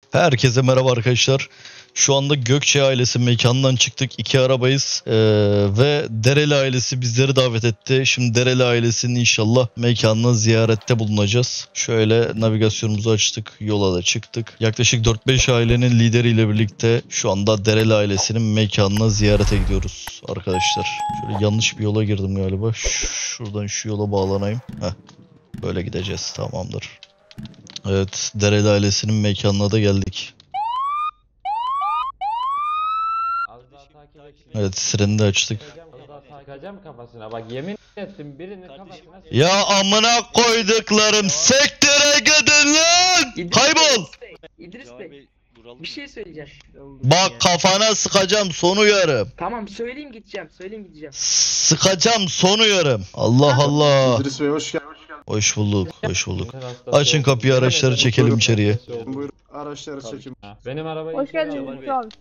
Herkese merhaba arkadaşlar. Şu anda Gökçe ailesi mekanından çıktık. 2 arabayız. Ve Dereli ailesi bizleri davet etti. Şimdi Dereli ailesinin inşallah mekanına ziyarette bulunacağız. Şöyle navigasyonumuzu açtık. Yola da çıktık. Yaklaşık 4-5 ailenin lideriyle birlikte şu anda Dereli ailesinin mekanına ziyarete gidiyoruz arkadaşlar. Şöyle yanlış bir yola girdim galiba. Şuradan şu yola bağlanayım. Böyle gideceğiz. Tamamdır. Evet, Dereli ailesinin mekanına da geldik. Evet, sireni de açtık. Sıkacağım kafasına, bak yemin ettim birinin kafasına. Ya amına koyduklarım, sektöre gidin lan! Kaybol! İdris Bey, bir şey söyleyeceğim. Bak kafana sıkacağım, son uyarım. Tamam, söyleyeyim gideceğim. Sıkacağım, son uyarım. Allah Allah. İdris Bey hoş geldin. Hoş bulduk, hoş bulduk. Açın kapıyı, araçları çekelim içeriye. Buyurun araçları çekin. Benim arabayı Hoş geldiniz İdris abi.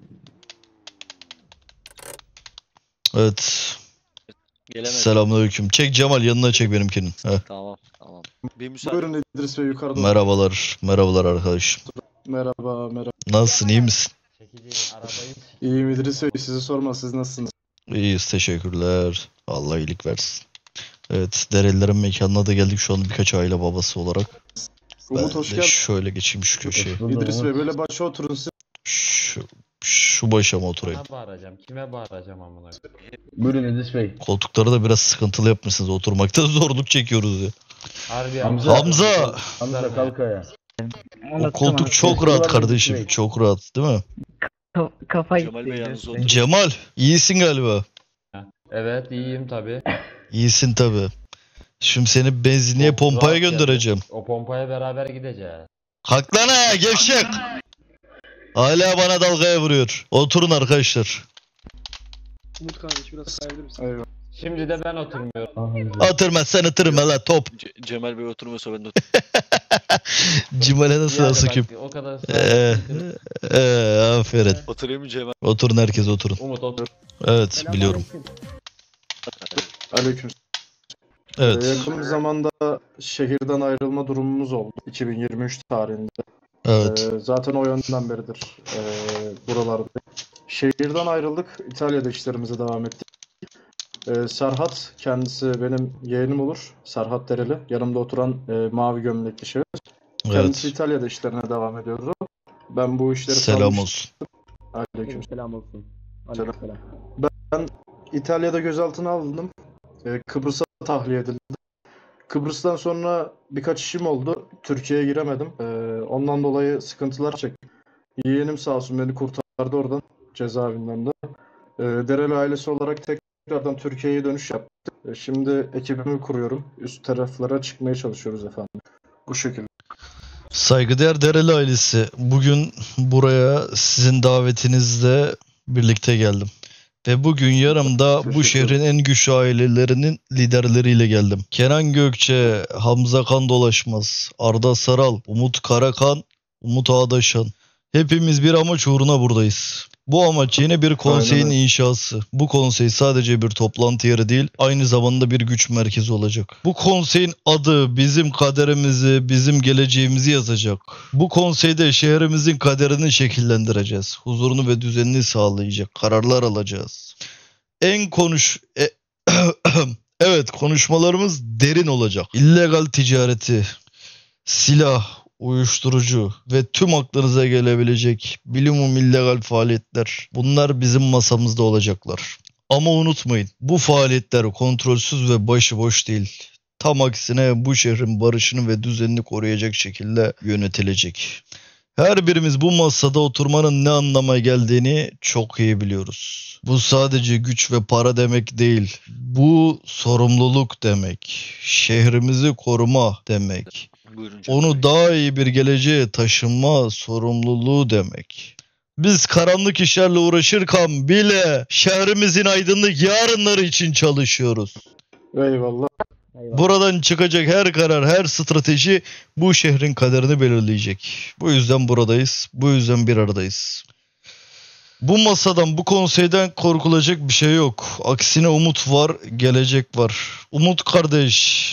Evet. Gelemez. Selamünaleyküm. Çek Cemal, yanına çek benimkinin. Heh. Tamam. Bir müsaade. Buyurun İdris Bey yukarıda. Merhabalar arkadaşım. Merhaba. Nasılsın, iyi misin? çekeceğim arabayı. İyiyim İdris Bey, sizi sorma, siz nasılsınız? İyiyiz, teşekkürler. Allah iyilik versin. Evet, Derelilerin mekanına da geldik şu an birkaç aile babası olarak. Umut Ben hoş de geldin. şöyle geçeyim şu köşeye. İdris Bey böyle başa oturun siz. Şu başa oturayım. Kime bağıracağım amına. Buyurun İdris Bey. Koltukları da biraz sıkıntılı yapmışsınız. Oturmakta zorluk çekiyoruz ya. Harbi Hamza! Hamza kalk ayağa. O koltuk çok rahat kardeşim. Çok rahat değil mi? Kafa Cemal Bey yalnız otur. Cemal, iyisin galiba. Evet, iyiyim tabi. İyisin tabi. Şimdi seni benzinliğe, pompaya göndereceğim. O pompaya beraber gideceğiz. Kalk lan ha, gevşek! Hala bana dalgaya vuruyor. Oturun arkadaşlar. Umut kardeş biraz sayabilir misin? Eyvallah. Şimdi de ben oturmuyorum. Oturma, sen oturma la top. Cemal Bey oturmuyorsa ben de Cemal'e nasıl Yani sıkayım? bak, o kadar Aferin. oturayım mı Cemal? Oturun, herkes oturun. Umut otur. Evet, biliyorum. Aleyküm. Evet. Yakın bir zamanda şehirden ayrılma durumumuz oldu. 2023 tarihinde. Evet. Zaten o yönden beridir buralarda. Şehirden ayrıldık. İtalya'da işlerimize devam ettik. Serhat, kendisi benim yeğenim olur. Serhat Dereli. Yanımda oturan mavi gömlekli şahıs. Kendisi Evet. İtalya'da işlerine devam ediyordu. Ben bu işleri Selam salmıştım. olsun. Aleyküm. Selam olsun. Selam. Aleykümselam. İtalya'da gözaltına alındım. Kıbrıs'a tahliye edildim. Kıbrıs'tan sonra birkaç işim oldu. Türkiye'ye giremedim. Ondan dolayı sıkıntılar çektim. Yeğenim sağ olsun beni kurtardı oradan. Cezaevinden de. Dereli ailesi olarak tekrardan Türkiye'ye dönüş yaptık. Şimdi ekibimi kuruyorum. Üst taraflara çıkmaya çalışıyoruz efendim. Bu şekilde. Saygıdeğer Dereli ailesi, bugün buraya sizin davetinizle birlikte geldim. Ve bugün yanımda bu Teşekkür şehrin en güçlü ailelerinin liderleriyle geldim. Kenan Gökçe, Hamza Kandolaşmaz, Arda Saral, Umut Karakan, Umut Ağdaşan. Hepimiz bir amaç uğruna buradayız. Bu amaç yeni bir konseyin Aynen öyle. inşası. Bu konsey sadece bir toplantı yeri değil, aynı zamanda bir güç merkezi olacak. Bu konseyin adı bizim kaderimizi, bizim geleceğimizi yazacak. Bu konseyde şehrimizin kaderini şekillendireceğiz. Huzurunu ve düzenini sağlayacak kararlar alacağız. Evet, konuşmalarımız derin olacak. İllegal ticareti, silah, uyuşturucu ve tüm aklınıza gelebilecek bilimum illegal faaliyetler, bunlar bizim masamızda olacaklar. Ama unutmayın, bu faaliyetler kontrolsüz ve başıboş değil. Tam aksine bu şehrin barışını ve düzenini koruyacak şekilde yönetilecek. Her birimiz bu masada oturmanın ne anlama geldiğini çok iyi biliyoruz. Bu sadece güç ve para demek değil. Bu sorumluluk demek. Şehrimizi koruma demek. Buyurun Cemal Onu Bey. daha iyi bir geleceğe taşınma sorumluluğu demek. Biz karanlık işlerle uğraşırken bile şehrimizin aydınlık yarınları için çalışıyoruz. Eyvallah. Buradan çıkacak her karar, her strateji bu şehrin kaderini belirleyecek. Bu yüzden buradayız, bu yüzden bir aradayız. Bu masadan, bu konseyden korkulacak bir şey yok. Aksine umut var, gelecek var. Umut kardeş,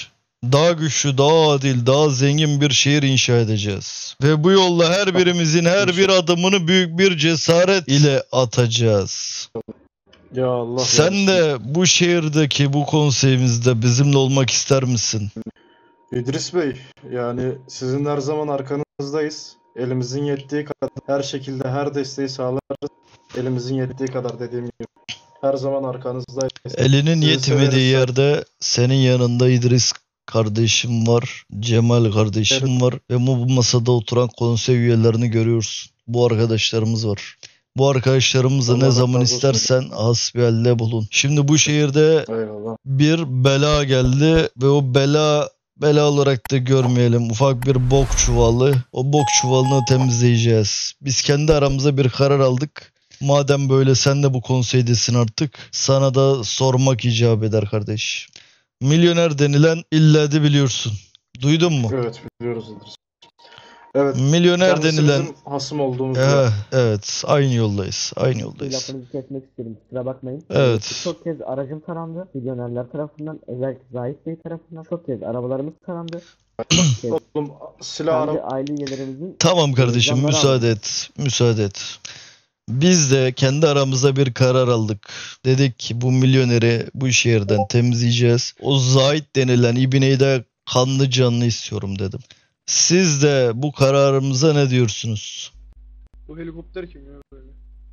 daha güçlü, daha adil, daha zengin bir şehir inşa edeceğiz. Ve bu yolla her birimizin her bir adımını büyük bir cesaret ile atacağız. Ya Allah Sen yardımcın. de bu şehirdeki bu konseyimizde bizimle olmak ister misin? İdris Bey, yani sizin her zaman arkanızdayız. Elimizin yettiği kadar her şekilde her desteği sağlarız. Elimizin yettiği kadar dediğim gibi. Her zaman arkanızdayız. Elinin Sizi yetmediği severiz. yerde senin yanında İdris kardeşim var, Cemal kardeşim var ve bu masada oturan konsey üyelerini görüyorsun. Bu arkadaşlarımız var. Bu arkadaşlarımızla Allah ne zaman razı olsun. istersen hasbihalde bulun. Şimdi bu şehirde Eyvallah. bir bela geldi ve o bela olarak da görmeyelim. Ufak bir bok çuvalı. O bok çuvalını temizleyeceğiz. Biz kendi aramızda bir karar aldık. Madem böyle sen de bu konseydesin artık. Sana da sormak icap eder kardeş. Milyoner denilen illedi biliyorsun. Duydun mu? Evet, biliyoruz İdris. Evet. Milyoner Kendisi denilen... bizim hasım olduğumuzda. Evet, aynı yoldayız. Aynı yoldayız. Lafınızı kesmek istedim, kusura bakmayın. Evet. Çok kez aracım tarandı. Milyonerler tarafından, özellikle Zahit Bey tarafından çok kez arabalarımız tarandı. Çok kez Oğlum silah kendi ara. aile üyelerimizin Tamam kardeşim, Canlar müsaade et. Müsaade et. Biz de kendi aramızda bir karar aldık. Dedik ki bu milyoneri bu şehirden temizleyeceğiz. O Zahit denilen ibineyi de kanlı canlı istiyorum dedim. Siz de bu kararımıza ne diyorsunuz? Bu helikopter kim ya böyle?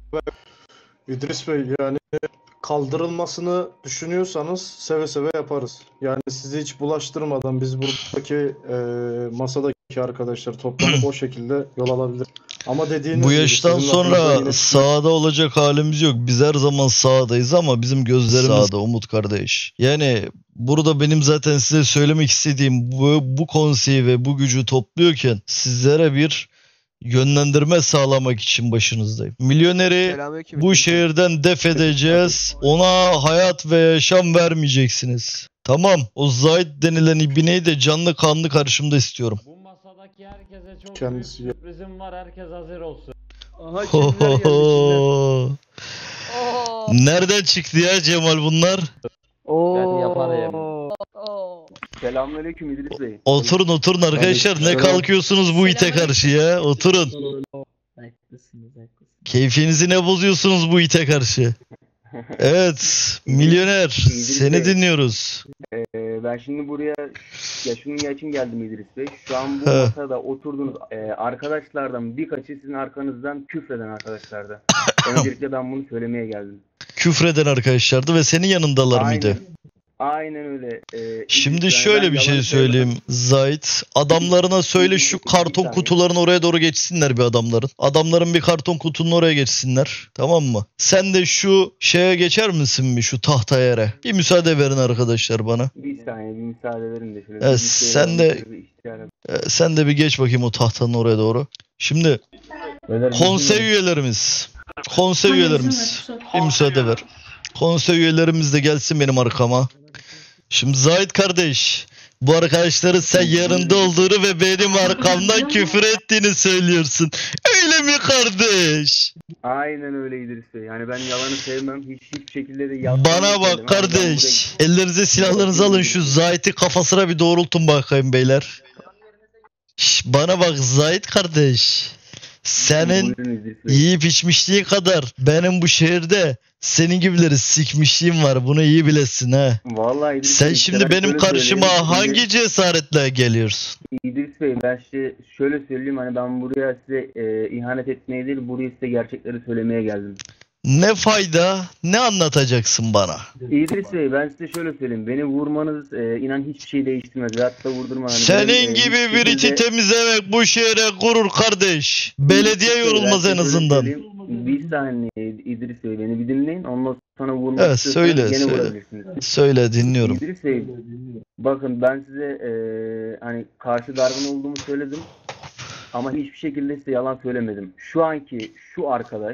İdris Bey, yani kaldırılmasını düşünüyorsanız seve seve yaparız. Yani sizi hiç bulaştırmadan biz buradaki masadaki arkadaşlar toplanıp o şekilde yol alabilir. Ama dediğiniz Bu gibi yaştan sizin lafınıza sonra yine- sağda olacak halimiz yok. Biz her zaman sağdayız ama bizim gözlerimiz sağda Umut kardeş. Yani burada benim zaten size söylemek istediğim bu konseyi ve bu gücü topluyorken sizlere bir yönlendirme sağlamak için başınızdayım. Milyoneri bu şehirden def edeceğiz. Ona hayat ve yaşam vermeyeceksiniz. Tamam. O Zahid denilen ibineyi de canlı kanlı karşımda istiyorum. Bu masadaki herkese çok Kendisi- büyük sürprizim var. Herkes hazır olsun. Aha kimler geldi kimler? Nereden çıktı ya Cemal bunlar? Ben yaparım. Selamünaleyküm İdris Bey. Oturun arkadaşlar. Ne Selam. kalkıyorsunuz bu ite karşı ya? Oturun. haklısınız, haklısınız. Keyfinizi ne bozuyorsunuz bu ite karşı? Evet. Milyoner. Seni dinliyoruz. Ben şimdi buraya şunun için geldim İdris Bey. Şu an bu He. masada oturduğunuz arkadaşlardan birkaçı sizin arkanızdan küfreden arkadaşlardı. Öncelikle ben bunu söylemeye geldim. Küfreden arkadaşlardı ve senin yanındalar mıydı? Aynen öyle. Şimdi İdris Bey, şöyle ben bir şey yalan söyleyeyim Zahit. Adamlarına söyle şu karton kutuların oraya doğru geçsinler bir adamların. Adamların bir karton kutunun oraya geçsinler. Tamam mı? Sen de şu şeye geçer misin mi şu tahta yere? Bir müsaade verin arkadaşlar bana. Bir saniye bir müsaade verin de şöyle. Evet, bir şey sen de- istihare- Sen de bir geç bakayım o tahtanın oraya doğru. Şimdi konsey üyelerimiz. Konsey üyelerimiz. Bir müsaade ver. Konsey üyelerimiz de gelsin benim arkama. Şimdi Zahit kardeş, bu arkadaşların sen yanında olduğunu ve benim arkamdan küfür ettiğini söylüyorsun. Öyle mi kardeş? Aynen öyle İdris Bey. Yani ben yalanı sevmem. Hiçbir şekilde de yalan Bana sevmem. bak kardeş. Ellerinize silahlarınızı alın şu Zahit'i kafasına bir doğrultun bakayım beyler. Bana bak Zahit kardeş. Senin Buyurun İdris Bey. yiyip içmişliğin kadar benim bu şehirde senin gibileri sikmişliğim var. Bunu iyi bilesin ha. Vallahi İdris Sen Bey, şimdi ben benim şöyle karşıma söyleyeyim. hangi cesaretle geliyorsun? İdris Bey ben size şöyle söyleyeyim, hani ben buraya size ihanet etmeye değil, buraya size gerçekleri söylemeye geldim. Ne fayda? Ne anlatacaksın bana? İdris Bey ben size şöyle söyleyeyim, beni vurmanız inan hiçbir şey değiştirmez ve hatta vurdurma. Hani Senin benim, gibi hiçbir bir iti şekilde- temizlemek bu şehre gurur kardeş. Belediye Ben yorulmaz size en şöyle azından. söyleyeyim, bir saniye İdris Bey beni bir dinleyin, ondan sonra vurmak Evet, istiyorsanız söyle, gene söyle. vurabilirsiniz. Söyle dinliyorum. İdris Bey bakın ben size hani karşı dargın olduğumu söyledim ama hiçbir şekilde size yalan söylemedim. Şu anki şu arkadaş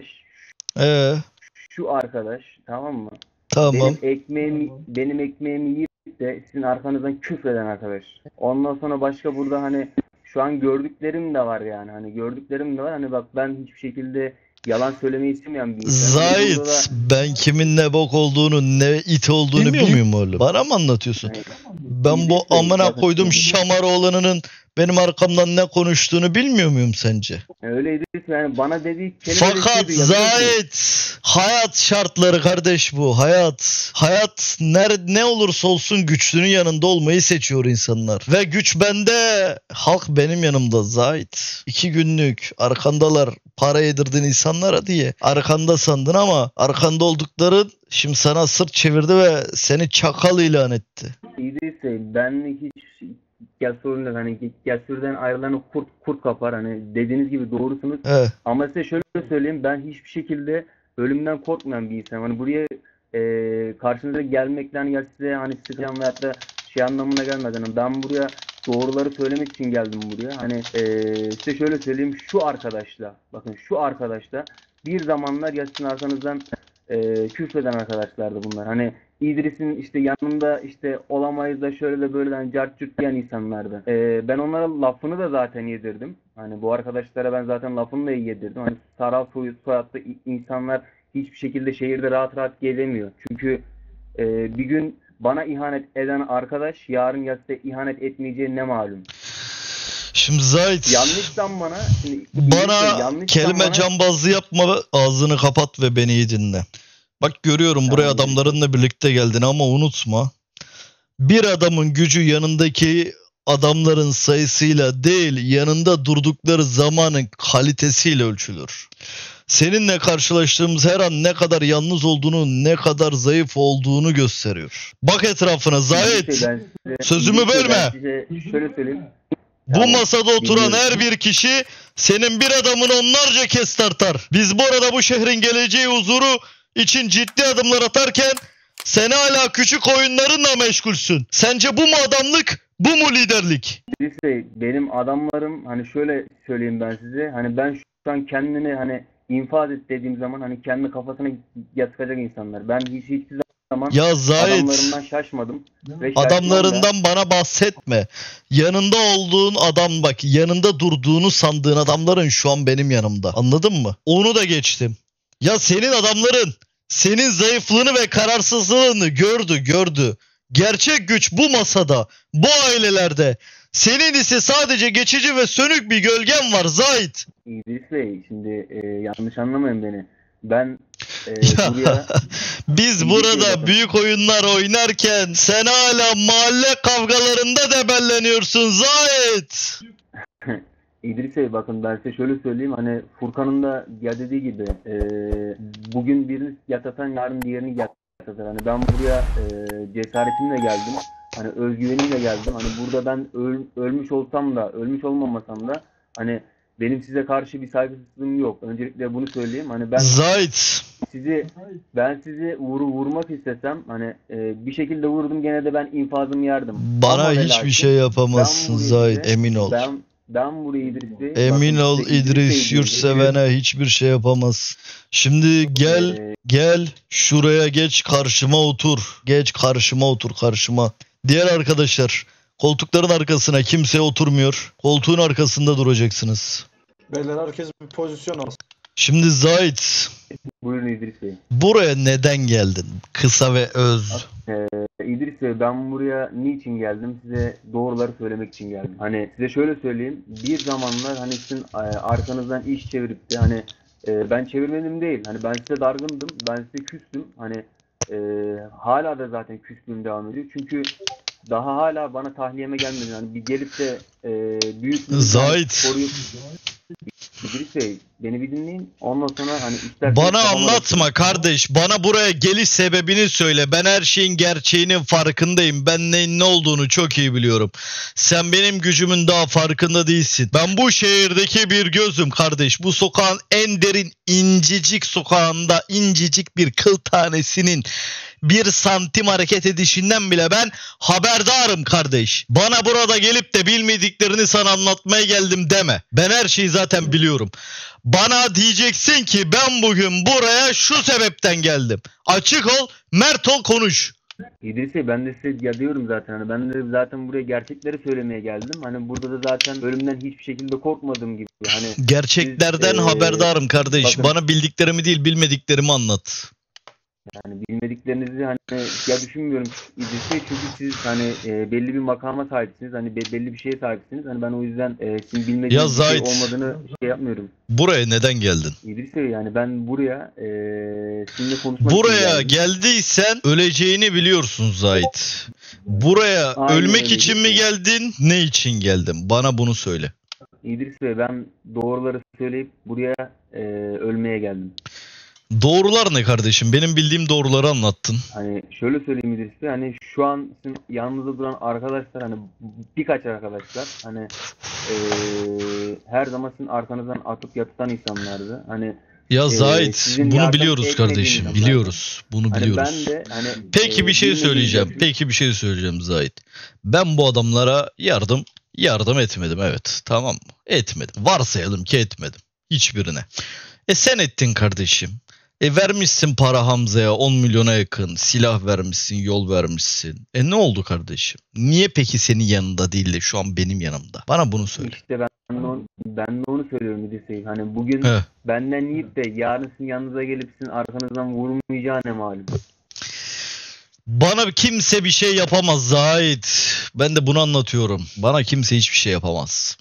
tamam mı? Tamam. Benim ekmeğimi yiyip de sizin arkanızdan küfreden arkadaş. Ondan sonra başka burada hani şu an gördüklerim de var yani. Hani gördüklerim de var. Hani bak ben hiçbir şekilde yalan söylemeyi istemeyen bir insan. Yani burada Zahit, ben kimin ne bok olduğunu, ne it olduğunu bilmiyor muyum oğlum? Bana mı anlatıyorsun? Ben bu amına koydum şamar oğlanının benim arkamdan ne konuştuğunu bilmiyor muyum sence? öyleydi yani bana dediği kelime Fakat Zahit, hayat şartları kardeş bu. Hayat ne olursa olsun güçlünün yanında olmayı seçiyor insanlar. Ve güç bende, halk benim yanımda Zahit. 2 günlük arkandalar, para yedirdin insanlara diye. Arkanda sandın ama arkanda oldukların şimdi sana sırt çevirdi ve seni çakal ilan etti. İdris'e ben hiç Cesur'la hani Cesur'dan ayrılan kurt kapar hani dediğiniz gibi doğrusunuz. Evet. Ama size şöyle söyleyeyim, ben hiçbir şekilde ölümden korkmayan bir insanım. Hani buraya karşınıza gelmekten ya size hani sıkacağım veyahut da şey anlamına gelmeden ben buraya doğruları söylemek için geldim buraya. Hani size şöyle söyleyeyim, şu arkadaşla bir zamanlar ya sizin arkanızdan küfreden arkadaşlardı bunlar. Hani İdris'in işte yanında işte olamayız da şöyle de böyle hani cart cürt diyen insanlardı. Ben onlara lafını da zaten yedirdim. Hani bu arkadaşlara ben zaten lafını da yedirdim. Hani Saral soyadlı insanlar hiçbir şekilde şehirde rahat gezemiyor. Çünkü bir gün bana ihanet eden arkadaş yarın ya size ihanet etmeyeceği ne malum. Şimdi Zahit, Yanlışsan bana kelime cambazlığı yapma, ağzını kapat ve beni iyi dinle. Bak görüyorum buraya adamlarınla birlikte geldin ama unutma. Bir adamın gücü yanındaki adamların sayısıyla değil, yanında durdukları zamanın kalitesiyle ölçülür. Seninle karşılaştığımız her an ne kadar yalnız olduğunu, ne kadar zayıf olduğunu gösteriyor. Bak etrafına Zahit, sözümü bölme. Şöyle söyleyeyim. Bu masada oturan her bir kişi senin bir adamını onlarca kez tartar. Biz bu arada bu şehrin geleceği huzuru için ciddi adımlar atarken sen hala küçük oyunlarınla meşgulsün. Sence bu mu adamlık, bu mu liderlik? Benim adamlarım hani şöyle söyleyeyim ben size. Hani ben şu an kendini hani infaz et dediğim zaman hani kendi kafasına yatıkacak insanlar. Ben hiçbir zaman adamlarımdan şaşmadım. Adamlarından bana bahsetme. Yanında olduğun adam bak, yanında durduğunu sandığın adamların şu an benim yanımda. Anladın mı? Onu da geçtim. Ya senin adamların senin zayıflığını ve kararsızlığını gördü. Gerçek güç bu masada, bu ailelerde. Senin ise sadece geçici ve sönük bir gölgen var Zahit. İdris Bey, şimdi yanlış anlamayın beni. Ben buraya... Biz burada büyük oyunlar oynarken sen hala mahalle kavgalarında debelleniyorsun Zahit. İdris Bey bakın ben size şöyle söyleyeyim, hani Furkan'ın da ya dediği gibi bugün birini yatatan yarın diğerini yatatar. Hani ben buraya cesaretimle geldim, hani özgüvenimle geldim. Hani burada ben ölmüş olsam da ölmüş olmamasam da hani benim size karşı bir saygısızlığım yok. Öncelikle bunu söyleyeyim. Hani ben Zahit, sizi vurmak istesem hani bir şekilde vurdum, gene de ben infazımı yerdim. Bana hiçbir şey yapamazsın Zahit, emin ol. Ben buraya İdris'i... Emin ol İdris Yurtsevene hiçbir şey yapamaz. Şimdi gel şuraya geç, karşıma otur. Geç karşıma otur, karşıma. Diğer arkadaşlar koltukların arkasına kimse oturmuyor. Koltuğun arkasında duracaksınız. Beyler herkes bir pozisyon alsın. Şimdi Zahit. Buyurun İdris Bey. Buraya neden geldin? Kısa ve öz. İdris Bey, ben buraya niçin geldim? Size doğruları söylemek için geldim. Hani size şöyle söyleyeyim. Bir zamanlar hani sizin arkanızdan iş çevirip de hani ben çevirmedim değil. Hani ben size dargındım. Ben size küstüm. Hani hala da zaten küslüğüm devam ediyor. Çünkü daha hala bana tahliyeme gelmedi. Hani bir gelip de büyük Zahit. İdris Bey, beni bir dinleyin. Ondan sonra hani isterseniz... Bana anlatma kardeş. Bana buraya geliş sebebini söyle. Ben her şeyin gerçeğinin farkındayım. Ben neyin ne olduğunu çok iyi biliyorum. Sen benim gücümün daha farkında değilsin. Ben bu şehirdeki bir gözüm kardeş. Bu sokağın en derin incecik sokağında incecik bir kıl tanesinin 1 santim hareket edişinden bile ben haberdarım kardeş. Bana burada gelip de bilmediklerini sana anlatmaya geldim deme. Ben her şeyi zaten biliyorum. Bana diyeceksin ki ben bugün buraya şu sebepten geldim. Açık ol, mert ol, konuş. İdris Bey, ben de size ya diyorum zaten, hani ben de zaten buraya gerçekleri söylemeye geldim. Hani burada da zaten ölümden hiçbir şekilde korkmadığım gibi. Hani Gerçeklerden siz, haberdarım kardeş. bakın- Bana bildiklerimi değil bilmediklerimi anlat. yani bilmediklerinizi hani ya düşünmüyorum İdris Bey, çünkü siz hani belli bir makama sahipsiniz. Hani belli bir şeye sahipsiniz. Hani ben o yüzden sizin Ya bilmediğiniz bir şey Zahit. olmadığını şey yapmıyorum. Buraya neden geldin? İdris Bey, yani ben buraya sizinle konuşmak için Buraya geldim. geldiysen öleceğini biliyorsun Zahit. Buraya Aynen ölmek öyle için mi İdris Bey. geldin? Ne için geldin? Bana bunu söyle. İdris Bey, ben doğruları söyleyip buraya ölmeye geldim. Doğrular ne kardeşim? Benim bildiğim doğruları anlattın. Hani şöyle söyleyeyim İdris Bey, hani şu an sizin yanınızda duran arkadaşlar, hani birkaç arkadaşlar, hani her zaman sizin arkanızdan atıp yatıtan insanlardı. Hani Ya Zahit, sizin bunu yardım biliyoruz etmediğiniz kardeşim. insanlar. Biliyoruz. Bunu hani biliyoruz. ben de hani Peki bir şey bilmediğiniz söyleyeceğim. için- Peki bir şey söyleyeceğim Zahit. Ben bu adamlara yardım etmedim, evet. Tamam mı? Etmedim. Varsayalım ki etmedim. Hiçbirine. Sen ettin kardeşim. Vermişsin para Hamza'ya 10 milyona yakın. Silah vermişsin, yol vermişsin. Ne oldu kardeşim? Niye peki senin yanında değil de şu an benim yanımda? Bana bunu söyle. İşte ben de onu söylüyorum İdris Bey. Hani bugün He. benden yiyip de yarın sizin yanınıza gelip sizin arkanızdan vurmayacağı ne malum. Bana kimse bir şey yapamaz Zahit. Ben de bunu anlatıyorum. Bana kimse hiçbir şey yapamaz.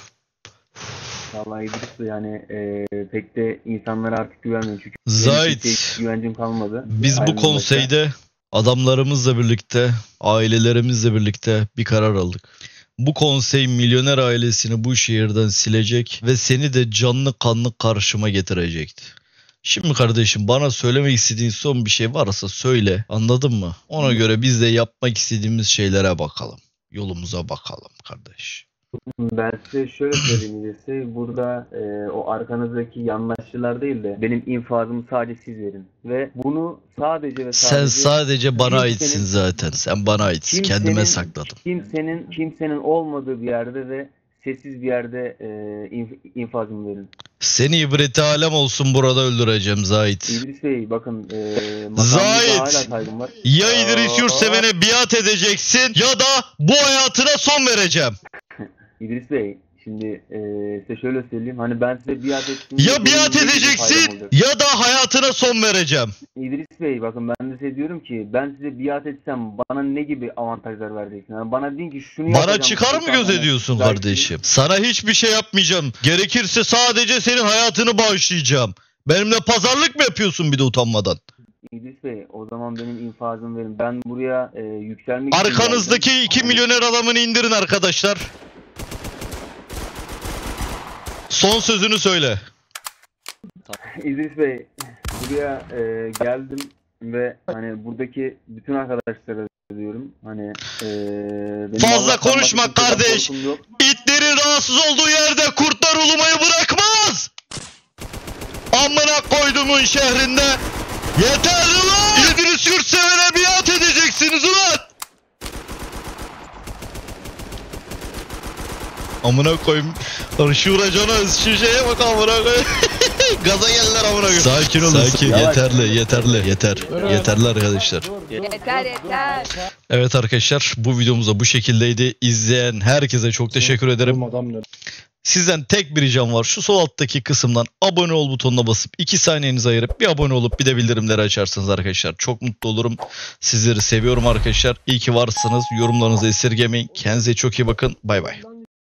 Vallahi İdris Bey, yani pek de insanlara artık güvenmiyorum. Çünkü benim Zahit, kimseye güvencim kalmadı. biz bu Aynen konseyde adamlarımızla birlikte, ailelerimizle birlikte bir karar aldık. Bu konsey milyoner ailesini bu şehirden silecek ve seni de canlı kanlı karşıma getirecekti. Şimdi kardeşim, bana söylemek istediğin son bir şey varsa söyle, anladın mı? Ona göre biz de yapmak istediğimiz şeylere bakalım. Yolumuza bakalım kardeş. Ben size şöyle söyleyeyim İdris Bey. Burada o arkanızdaki yandaşçılar değil de benim infazımı sadece siz verin. Ve bunu sadece ve sadece Sen sadece bana kimsenin- aitsin zaten. Sen bana aitsin. Kendime sakladım. kimsenin olmadığı bir yerde ve sessiz bir yerde infazımı verin. Seni ibreti alem olsun, burada öldüreceğim Zahit. İdris Bey, bakın makamınıza Zahit! hala saygım var. Ya İdris Yurtseven'e biat edeceksin ya da bu hayatına son vereceğim. İdris Bey, şimdi size şöyle söyleyeyim. Hani ben size biat ettim. Ya biat edeceksin ya da hayatına son vereceğim. İdris Bey, bakın ben de size diyorum ki ben size biat etsem bana ne gibi avantajlar vereceksin? Yani bana deyin ki şunu Bana yapacağım. çıkar mı göz ediyorsun Belki- kardeşim? Sana hiçbir şey yapmayacağım. Gerekirse sadece senin hayatını bağışlayacağım. Benimle pazarlık mı yapıyorsun bir de utanmadan? İdris Bey, o zaman benim infazımı verin. Ben buraya yükselmek için Arkanızdaki geldim. 2 milyoner adamını indirin arkadaşlar. Son sözünü söyle. İdris Bey, buraya geldim ve hani buradaki bütün arkadaşlara diyorum. Hani benim Fazla Allah'tan konuşma başka kimseden kardeş. korkum yok. İtlerin rahatsız olduğu yerde kurtlar ulumayı bırakmaz. Amına koyduğumun şehrinde. Yeter ulan! İdris Yurtseven'e biat edeceksiniz ulan! Amına koyayım. Şu racona, şu şeye bak amına koyayım. Gaza geldiler amına koyayım. Sakin olun. Sakin. Yeterli. Yeterli arkadaşlar. Yeter. Evet arkadaşlar, bu videomuz da bu şekildeydi. İzleyen herkese çok teşekkür ederim. Adam ne? Sizden tek bir ricam var. Şu sol alttaki kısımdan abone ol butonuna basıp 2 saniyenizi ayırıp bir abone olup bir de bildirimleri açarsanız arkadaşlar çok mutlu olurum. Sizleri seviyorum arkadaşlar. İyi ki varsınız. Yorumlarınızı esirgemeyin. Kendinize çok iyi bakın. Bay bay.